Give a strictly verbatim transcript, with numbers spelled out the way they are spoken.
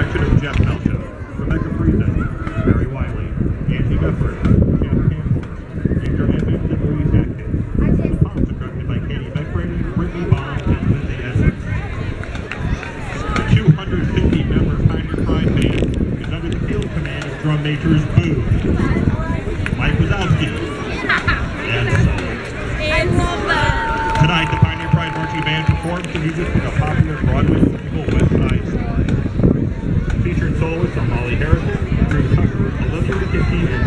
direction of Jeff Melcha, Rebecca Friesen, Barry Wiley, Andy Guthrie, Jeff Campbell, Andrew Evans, and Louise Atkins. The pops are directed by Katie Beckbrady, Brittany Bond, and Lindsay Edwards. The two hundred fifty member Pioneer Pride Band is under the field command of drum majors Boo, Mike Wazowski, and Sully. I love that. Tonight, the Pioneer Pride Marching Band performs the music from the popular Broadway musical West Side Story. Featured soloists are Molly Harrison, Drew Tucker, Olivia McKinney,